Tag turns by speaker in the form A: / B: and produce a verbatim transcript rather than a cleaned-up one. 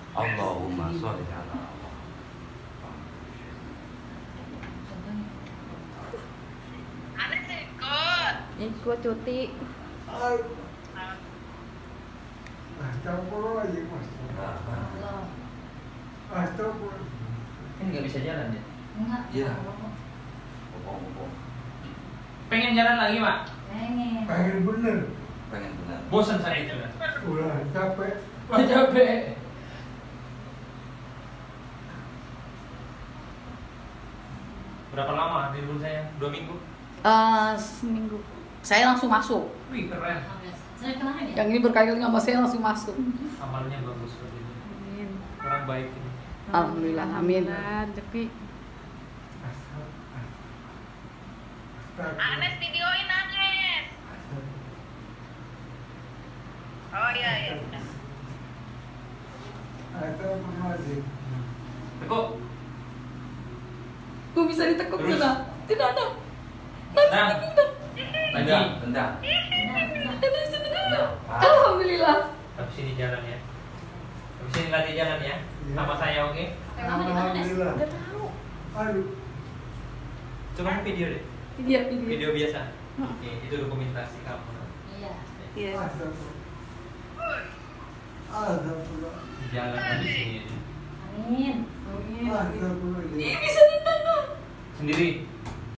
A: Allahumma sholli ala
B: Anes ikut.
C: Ikut cuti.
D: Astagfirullahaladzim,
A: Muhammad.
D: astagfirullah.
E: Ini nggak bisa jalan ya?
F: Enggak.
A: Iya. Popong-popong.
E: Pengen jalan lagi, Mak?
F: Pengen.
D: Pengen bener,
A: Pengen benar.
E: Bosan saya itu.
D: udah capek.
E: Wah, capek. Berapa lama libur saya? Dua minggu?
C: Eh, seminggu. Saya langsung masuk.
E: Wih, keren.
F: Saya kemarin ya.
C: Yang ini berkali-kali sama saya langsung masuk.
E: Amalnya bagus seperti ini.
C: Amin.
E: Orang baik ini.
C: Alhamdulillah, amin.
G: Rezeki.
B: Anes videoin Anes. Oh iya iya.
D: Astagfirullahaladzim.
E: Kok?
C: Kok bisa ditekuk
E: Terus?
C: tidak? Tidak ada.
E: Nah, lagi.
A: Benda, benda.
C: Tidak bisa tidak ada. Alhamdulillah.
E: Habis ini jalan ya. Habis ini latih jalan ya. Sama saya, oke?
D: Alhamdulillah.
C: Udah tahu.
D: Aduh,
E: Coba kamu video deh.
C: Video, video.
E: Video biasa.
C: Hmm.
E: Oke, itu dokumentasi kamu.
F: Iya.
C: Iya.
D: astagfirullah. Astagfirullah.
E: Jalan habis ini.
F: Amin.
C: Amin.
D: Astagfirullahaladzim.
C: Ih, bisa tidak?
E: Sendiri.